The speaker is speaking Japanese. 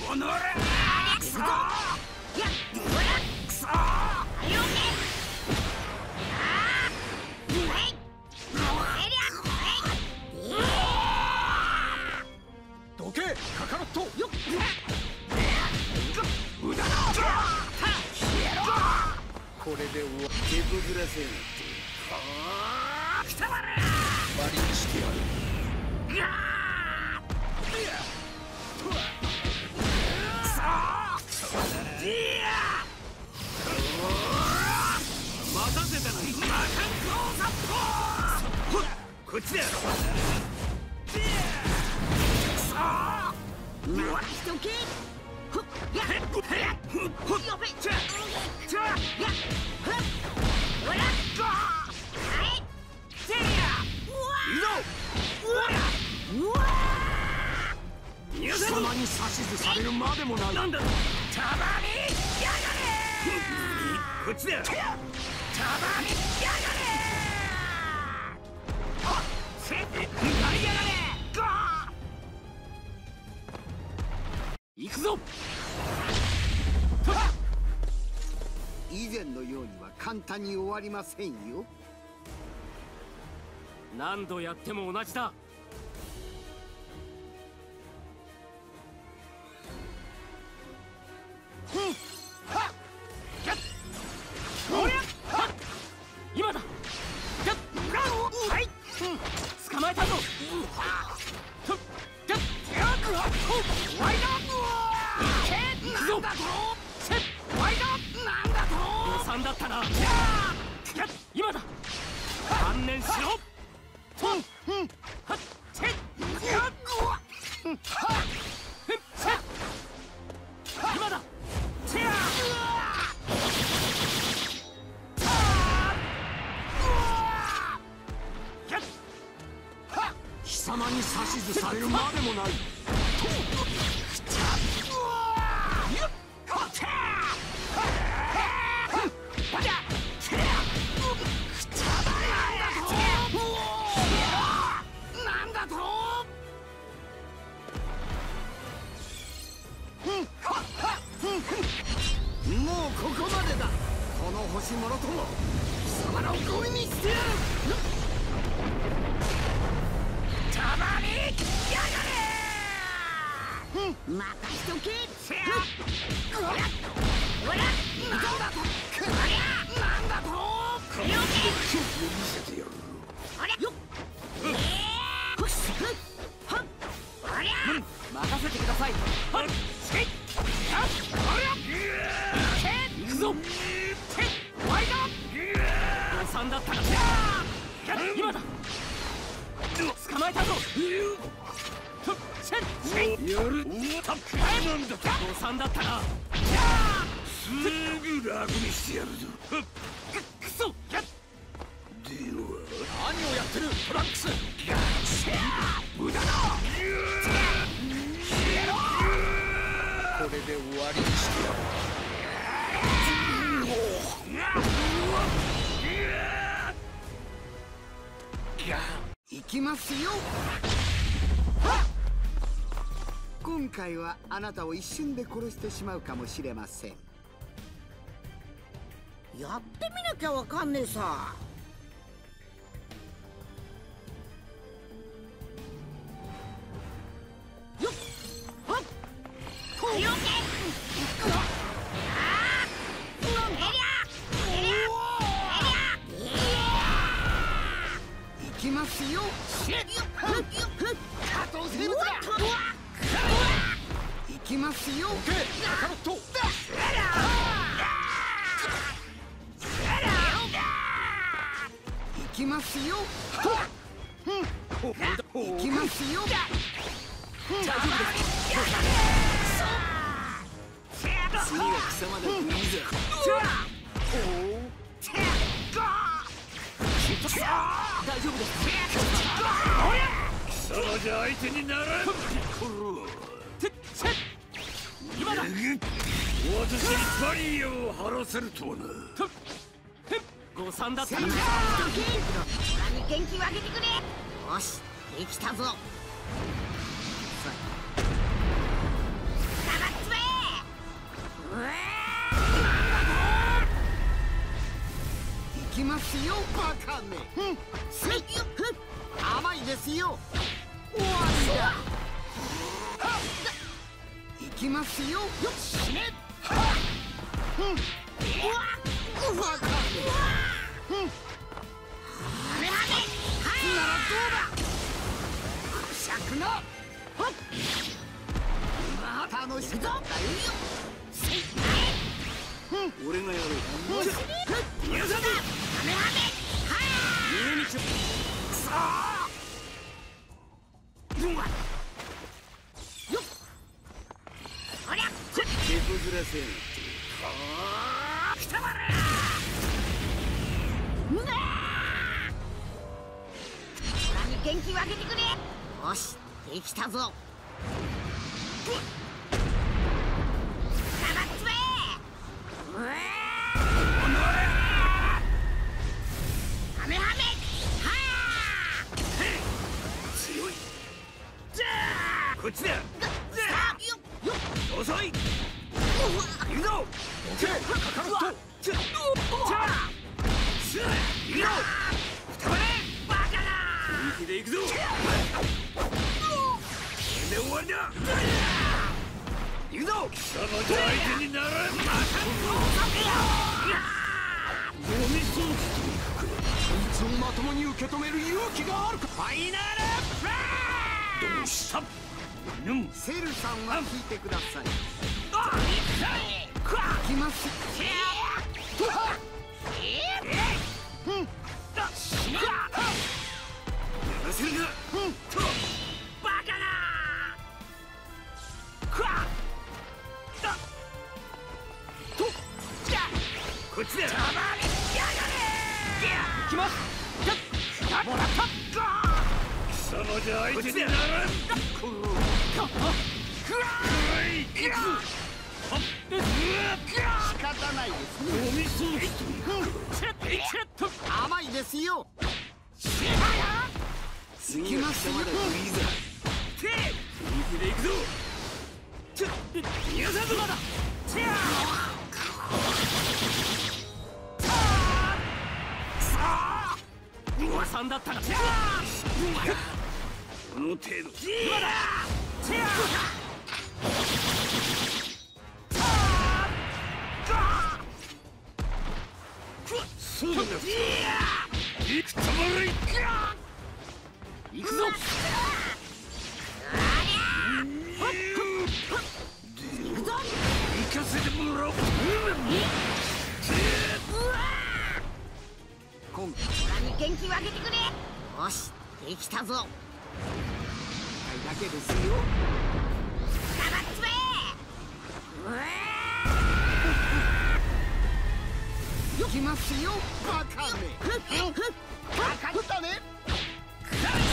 おのれくそー。やっくそー。はいよけどけカカロット。よっ無駄だ。 これで終わり。手こずらせんってくたばれ終わりにしてやる。 待たせたのに魔漢光殺法。ほらこっちだよ。くそー。ましとけ。ほっやっほっやべちゃちゃやっほっほらゴーはいせやうわうわ貴様に指図されるまでもない。 なんだたまにやがれ。こっちだよ。たまにやがれ。はっせやがれゴー行くぞ。 以前のようには簡単に終わりませんよ。 何度やっても同じだ。今だ。はい捕まえたぞ。ワイドなんだとワイドなんだと誤算だったな。今だ観念しろ。今だ。 貴様に指図されるまでもない。 なんだと。 もうここまでだ。この星もろとも貴様のゴミにしてやる。 たまにやがれ。 またしとけ。 せやこりゃこりゃなんだと。こりゃなんだと。こりゃ見せてやる。 こりゃよっほっはっこりゃ任せてください。 はっせいはっこりゃ行くぞ。ワイド誤算だったな。今だ捕まえたぞ。 やる。 なんだ誤算だったな。 すぐ楽にしてやるぞ。 くそでは何をやってるトランクス。 無駄だ。 これで終わりにしてやる。行きますよ。今回はあなたを一瞬で殺してしまうかもしれません。 やってみなきゃわかんねえさ。 よっはっほよけ行きますよ。加藤生物だ。行きますよ。カカロット。行きますよ。行きますよ。 大丈夫です。 次は貴様だ。いざ。 大丈夫です。 貴様じゃ相手にならん。 今だ。 私にバリアを張らせるとはな。 誤算だったな。 元気をあげてくれ。よしできたぞ。 黙ってよバカめ。甘いですよ。終わりだ。行きますよ。よっ死ね。バカめ。ならどうだ。くしゃくな。楽しくなったよ。 俺がやる。逃がさず。逃げにちょ。くそー。 よっ。おりゃ。 手こずらせ。 くたばれ。空に元気をあげてくれ。よし、できたぞ。 こっちだ。遅い。行くぞ。かかると。行くぞ。くたばれ。バカだ。本気で行くぞ。これで終わりだ。行くぞ。貴様じゃ相手にならん。またゴミソースといくか。 こいつをまともに受け止める勇気があるか。 ファイナルフラー。どうした。 セルさんは聞いてください。 行きます。 やらせるか。 バカだ。 こっちだ。 やがれ。 行きます。もらった。 貴様じゃ相手にならん。 仕方ないですね。 ゴミソースと甘いですよ。 次は貴様だ。いいぞ。本気で行くぞ。逃がさんぞ。まだ。 噂だったら。 この程度。 今だ。 そうだ。行くたまらい。 行くぞ。 行かせてもらおう。 今空に元気をあげてくれ。よし、できたぞ。 回だけですよ。 ガバッツめ。 行きますよバカめ。バカったね。